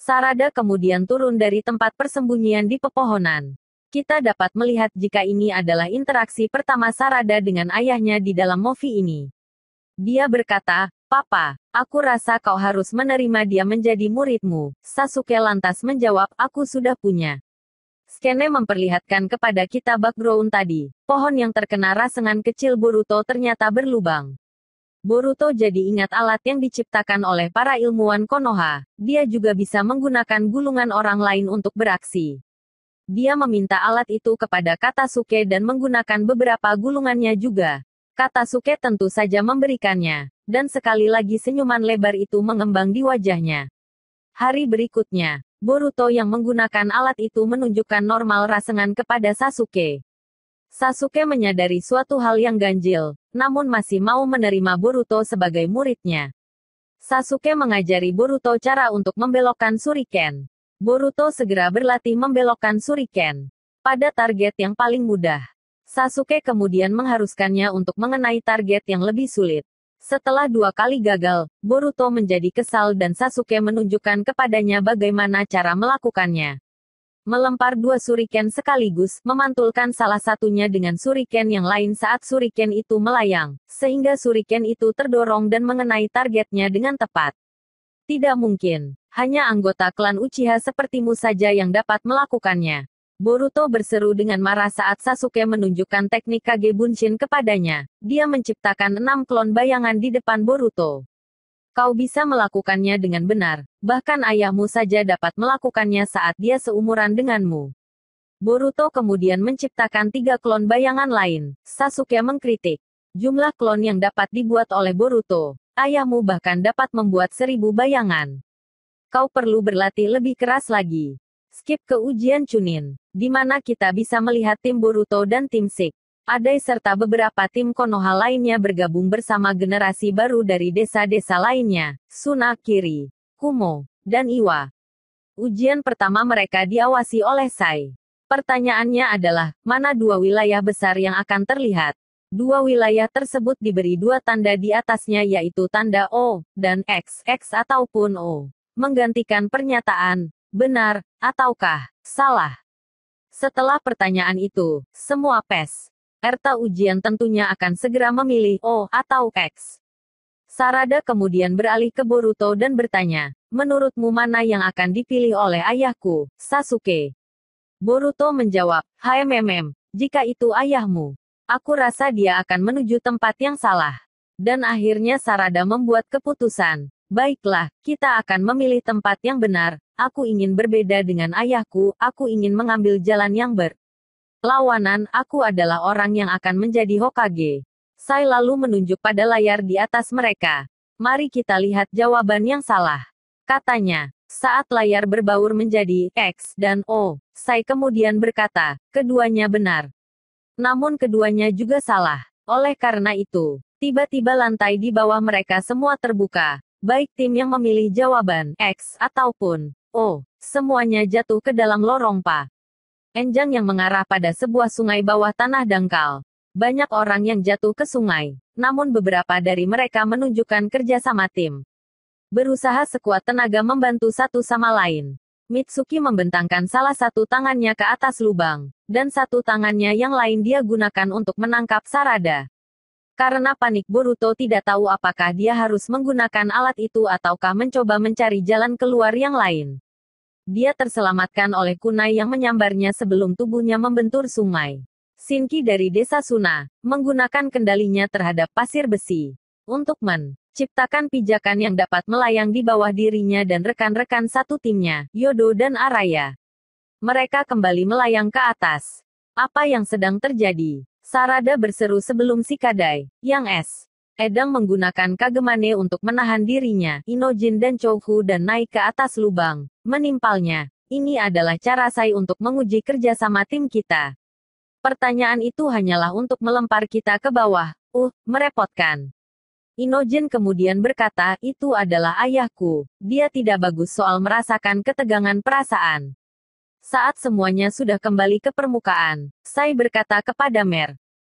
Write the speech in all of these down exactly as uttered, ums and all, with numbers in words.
Sarada kemudian turun dari tempat persembunyian di pepohonan. Kita dapat melihat jika ini adalah interaksi pertama Sarada dengan ayahnya di dalam movie ini. Dia berkata, "Papa, aku rasa kau harus menerima dia menjadi muridmu." Sasuke lantas menjawab, "Aku sudah punya." Skene memperlihatkan kepada kita background tadi. Pohon yang terkena rasengan kecil Boruto ternyata berlubang. Boruto jadi ingat alat yang diciptakan oleh para ilmuwan Konoha. Dia juga bisa menggunakan gulungan orang lain untuk beraksi. Dia meminta alat itu kepada Katasuke dan menggunakan beberapa gulungannya juga. Katasuke tentu saja memberikannya. Dan sekali lagi senyuman lebar itu mengembang di wajahnya. Hari berikutnya, Boruto yang menggunakan alat itu menunjukkan normal rasengan kepada Sasuke. Sasuke menyadari suatu hal yang ganjil, namun masih mau menerima Boruto sebagai muridnya. Sasuke mengajari Boruto cara untuk membelokkan shuriken. Boruto segera berlatih membelokkan shuriken pada target yang paling mudah. Sasuke kemudian mengharuskannya untuk mengenai target yang lebih sulit. Setelah dua kali gagal, Boruto menjadi kesal dan Sasuke menunjukkan kepadanya bagaimana cara melakukannya. Melempar dua shuriken sekaligus, memantulkan salah satunya dengan shuriken yang lain saat shuriken itu melayang, sehingga shuriken itu terdorong dan mengenai targetnya dengan tepat. Tidak mungkin, hanya anggota klan Uchiha sepertimu saja yang dapat melakukannya. Boruto berseru dengan marah saat Sasuke menunjukkan teknik Kage Bunshin kepadanya. Dia menciptakan enam klon bayangan di depan Boruto. Kau bisa melakukannya dengan benar, bahkan ayahmu saja dapat melakukannya saat dia seumuran denganmu. Boruto kemudian menciptakan tiga klon bayangan lain. Sasuke mengkritik. Jumlah klon yang dapat dibuat oleh Boruto. Ayahmu bahkan dapat membuat seribu bayangan. Kau perlu berlatih lebih keras lagi. Skip ke ujian Chunin, di mana kita bisa melihat tim Boruto dan tim Sik. Adai serta beberapa tim Konoha lainnya bergabung bersama generasi baru dari desa-desa lainnya, Suna, Kiri, Kumo, dan Iwa. Ujian pertama mereka diawasi oleh Sai. Pertanyaannya adalah, mana dua wilayah besar yang akan terlihat? Dua wilayah tersebut diberi dua tanda di atasnya yaitu tanda O, dan X, X ataupun O. Menggantikan pernyataan, benar, ataukah salah. Setelah pertanyaan itu, semua peserta ujian tentunya akan segera memilih O atau X. Sarada kemudian beralih ke Boruto dan bertanya, menurutmu mana yang akan dipilih oleh ayahku, Sasuke? Boruto menjawab, "Hmm, jika itu ayahmu, aku rasa dia akan menuju tempat yang salah." Dan akhirnya Sarada membuat keputusan. Baiklah, kita akan memilih tempat yang benar. Aku ingin berbeda dengan ayahku, aku ingin mengambil jalan yang berlawanan, aku adalah orang yang akan menjadi Hokage. Sai lalu menunjuk pada layar di atas mereka. Mari kita lihat jawaban yang salah. Katanya, saat layar berbaur menjadi X dan O, Sai kemudian berkata, keduanya benar. Namun keduanya juga salah. Oleh karena itu, tiba-tiba lantai di bawah mereka semua terbuka. Baik tim yang memilih jawaban X ataupun O, semuanya jatuh ke dalam lorong panjang yang mengarah pada sebuah sungai bawah tanah dangkal. Banyak orang yang jatuh ke sungai, namun beberapa dari mereka menunjukkan kerjasama tim. Berusaha sekuat tenaga membantu satu sama lain. Mitsuki membentangkan salah satu tangannya ke atas lubang, dan satu tangannya yang lain dia gunakan untuk menangkap Sarada. Karena panik Boruto tidak tahu apakah dia harus menggunakan alat itu ataukah mencoba mencari jalan keluar yang lain. Dia terselamatkan oleh kunai yang menyambarnya sebelum tubuhnya membentur sungai. Shinki dari desa Suna, menggunakan kendalinya terhadap pasir besi. Untuk menciptakan pijakan yang dapat melayang di bawah dirinya dan rekan-rekan satu timnya, Yodo dan Araya. Mereka kembali melayang ke atas. Apa yang sedang terjadi? Sarada berseru sebelum Shikadai, yang es. Edang menggunakan Kagemane untuk menahan dirinya, Inojin dan Chouhu dan naik ke atas lubang, menimpalnya. Ini adalah cara Sai untuk menguji kerjasama tim kita. Pertanyaan itu hanyalah untuk melempar kita ke bawah. Uh, merepotkan. Inojin kemudian berkata, itu adalah ayahku. Dia tidak bagus soal merasakan ketegangan perasaan. Saat semuanya sudah kembali ke permukaan, Sai berkata kepada Mer,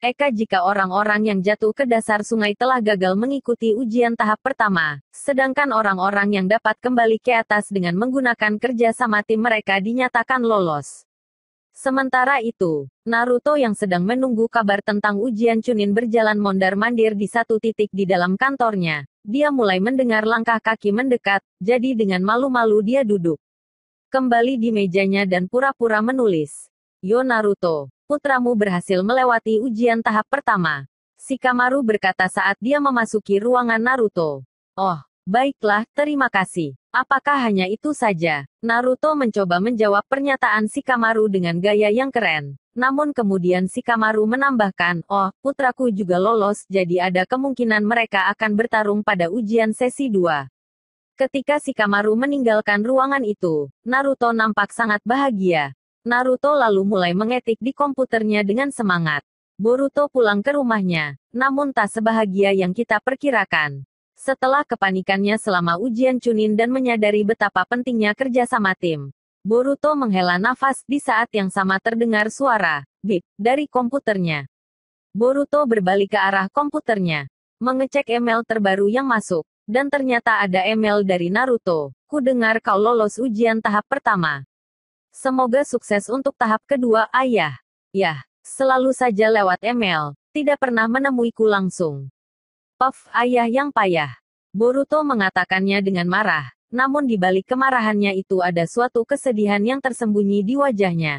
Eka jika orang-orang yang jatuh ke dasar sungai telah gagal mengikuti ujian tahap pertama, sedangkan orang-orang yang dapat kembali ke atas dengan menggunakan kerja sama tim mereka dinyatakan lolos. Sementara itu, Naruto yang sedang menunggu kabar tentang ujian Chunin berjalan mondar-mandir di satu titik di dalam kantornya. Dia mulai mendengar langkah kaki mendekat, jadi dengan malu-malu dia duduk kembali di mejanya dan pura-pura menulis. Yo Naruto, putramu berhasil melewati ujian tahap pertama. Shikamaru berkata saat dia memasuki ruangan Naruto. Oh, baiklah, terima kasih. Apakah hanya itu saja? Naruto mencoba menjawab pernyataan Shikamaru dengan gaya yang keren. Namun kemudian Shikamaru menambahkan, oh, putraku juga lolos, jadi ada kemungkinan mereka akan bertarung pada ujian sesi dua. Ketika Shikamaru meninggalkan ruangan itu, Naruto nampak sangat bahagia. Naruto lalu mulai mengetik di komputernya dengan semangat. Boruto pulang ke rumahnya, namun tak sebahagia yang kita perkirakan. Setelah kepanikannya selama ujian Chunin dan menyadari betapa pentingnya kerjasama tim, Boruto menghela nafas di saat yang sama terdengar suara bip dari komputernya. Boruto berbalik ke arah komputernya, mengecek email terbaru yang masuk, dan ternyata ada email dari Naruto. Ku dengar kau lolos ujian tahap pertama. Semoga sukses untuk tahap kedua, ayah. Yah, selalu saja lewat email, tidak pernah menemuiku langsung. Puff, ayah yang payah. Boruto mengatakannya dengan marah, namun di balik kemarahannya itu ada suatu kesedihan yang tersembunyi di wajahnya.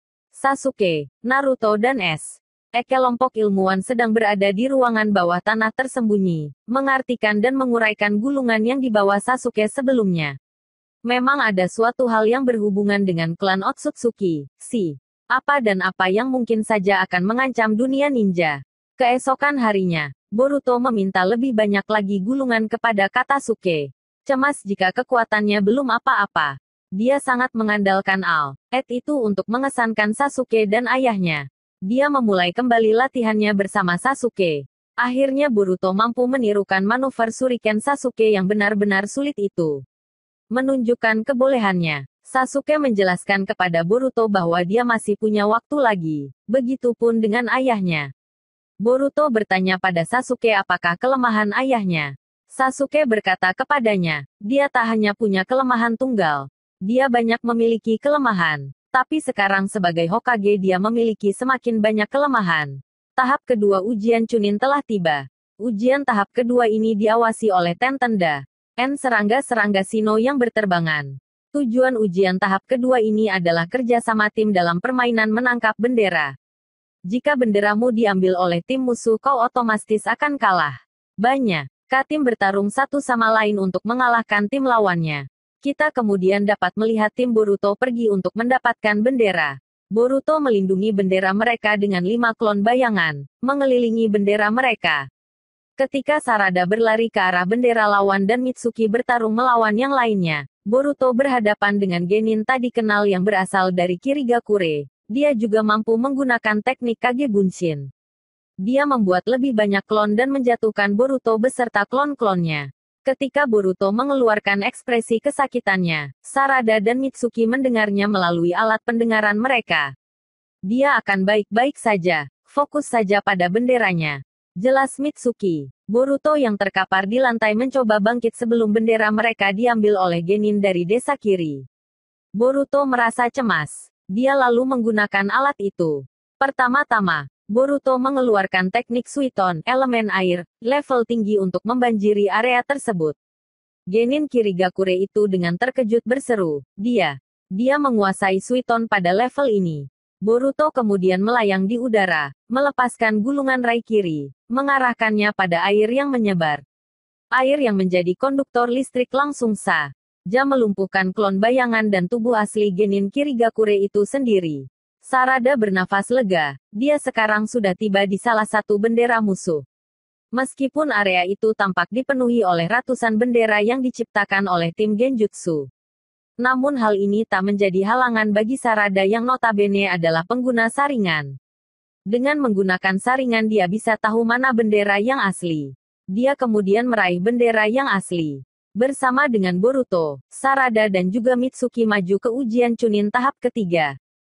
Sasuke, Naruto dan S. E kelompok ilmuwan sedang berada di ruangan bawah tanah tersembunyi, mengartikan dan menguraikan gulungan yang dibawa Sasuke sebelumnya. Memang ada suatu hal yang berhubungan dengan klan Otsutsuki, si. Apa dan apa yang mungkin saja akan mengancam dunia ninja. Keesokan harinya, Boruto meminta lebih banyak lagi gulungan kepada Katasuke. Cemas jika kekuatannya belum apa-apa. Dia sangat mengandalkan All-Ed itu untuk mengesankan Sasuke dan ayahnya. Dia memulai kembali latihannya bersama Sasuke. Akhirnya Boruto mampu menirukan manuver Shuriken Sasuke yang benar-benar sulit itu. Menunjukkan kebolehannya, Sasuke menjelaskan kepada Boruto bahwa dia masih punya waktu lagi. Begitupun dengan ayahnya. Boruto bertanya pada Sasuke apakah kelemahan ayahnya. Sasuke berkata kepadanya, dia tak hanya punya kelemahan tunggal. Dia banyak memiliki kelemahan. Tapi sekarang sebagai Hokage dia memiliki semakin banyak kelemahan. Tahap kedua ujian Chunin telah tiba. Ujian tahap kedua ini diawasi oleh Tentenda. N serangga-serangga Shino yang berterbangan. Tujuan ujian tahap kedua ini adalah kerjasama tim dalam permainan menangkap bendera. Jika benderamu diambil oleh tim musuh kau otomatis akan kalah. Banyak K-tim bertarung satu sama lain untuk mengalahkan tim lawannya. Kita kemudian dapat melihat tim Boruto pergi untuk mendapatkan bendera. Boruto melindungi bendera mereka dengan lima klon bayangan, mengelilingi bendera mereka. Ketika Sarada berlari ke arah bendera lawan dan Mitsuki bertarung melawan yang lainnya, Boruto berhadapan dengan Genin tadi kenal yang berasal dari Kirigakure. Dia juga mampu menggunakan teknik Kage Bunshin. Dia membuat lebih banyak klon dan menjatuhkan Boruto beserta klon-klonnya. Ketika Boruto mengeluarkan ekspresi kesakitannya, Sarada dan Mitsuki mendengarnya melalui alat pendengaran mereka. Dia akan baik-baik saja, fokus saja pada benderanya. Jelas Mitsuki. Boruto yang terkapar di lantai mencoba bangkit sebelum bendera mereka diambil oleh Genin dari desa kiri. Boruto merasa cemas. Dia lalu menggunakan alat itu. Pertama-tama, Boruto mengeluarkan teknik Suiton, elemen air, level tinggi untuk membanjiri area tersebut. Genin Kirigakure itu dengan terkejut berseru, dia. Dia menguasai Suiton pada level ini. Boruto kemudian melayang di udara, melepaskan gulungan Raikiri, mengarahkannya pada air yang menyebar. Air yang menjadi konduktor listrik langsung saja melumpuhkan klon bayangan dan tubuh asli Genin Kirigakure itu sendiri. Sarada bernafas lega, dia sekarang sudah tiba di salah satu bendera musuh. Meskipun area itu tampak dipenuhi oleh ratusan bendera yang diciptakan oleh tim Genjutsu. Namun hal ini tak menjadi halangan bagi Sarada yang notabene adalah pengguna saringan. Dengan menggunakan saringan dia bisa tahu mana bendera yang asli. Dia kemudian meraih bendera yang asli. Bersama dengan Boruto, Sarada dan juga Mitsuki maju ke ujian Chunin tahap ketiga.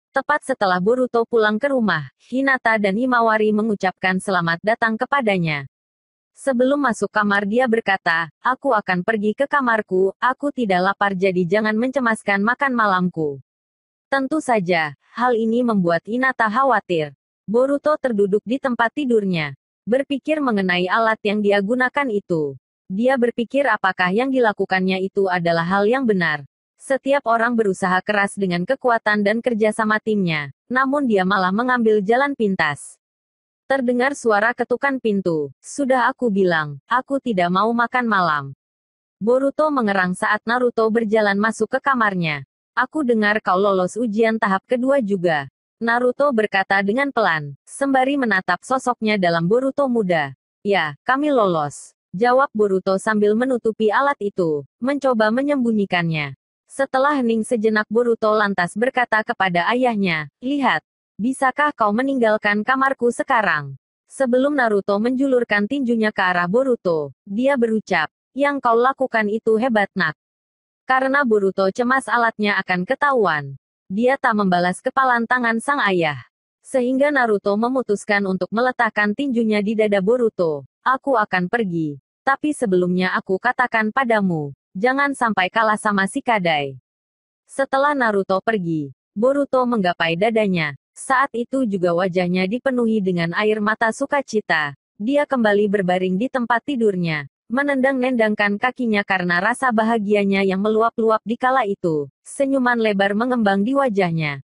Tepat setelah Boruto pulang ke rumah, Hinata dan Himawari mengucapkan selamat datang kepadanya. Sebelum masuk kamar dia berkata, aku akan pergi ke kamarku, aku tidak lapar jadi jangan mencemaskan makan malamku. Tentu saja, hal ini membuat Hinata khawatir. Boruto terduduk di tempat tidurnya. Berpikir mengenai alat yang dia gunakan itu. Dia berpikir apakah yang dilakukannya itu adalah hal yang benar. Setiap orang berusaha keras dengan kekuatan dan kerjasama timnya, namun dia malah mengambil jalan pintas. Terdengar suara ketukan pintu. Sudah aku bilang, aku tidak mau makan malam. Boruto mengerang saat Naruto berjalan masuk ke kamarnya. Aku dengar kau lolos ujian tahap kedua juga. Naruto berkata dengan pelan, sembari menatap sosoknya dalam Boruto muda. Ya, kami lolos. Jawab Boruto sambil menutupi alat itu, mencoba menyembunyikannya. Setelah hening sejenak Boruto lantas berkata kepada ayahnya, lihat, bisakah kau meninggalkan kamarku sekarang? Sebelum Naruto menjulurkan tinjunya ke arah Boruto, dia berucap, yang kau lakukan itu hebat nak. Karena Boruto cemas alatnya akan ketahuan. Dia tak membalas kepalan tangan sang ayah. Sehingga Naruto memutuskan untuk meletakkan tinjunya di dada Boruto. Aku akan pergi. Tapi sebelumnya aku katakan padamu, jangan sampai kalah sama si Kadai. Setelah Naruto pergi, Boruto menggapai dadanya. Saat itu juga wajahnya dipenuhi dengan air mata sukacita. Dia kembali berbaring di tempat tidurnya, menendang-nendangkan kakinya karena rasa bahagianya yang meluap-luap di kala itu. Senyuman lebar mengembang di wajahnya.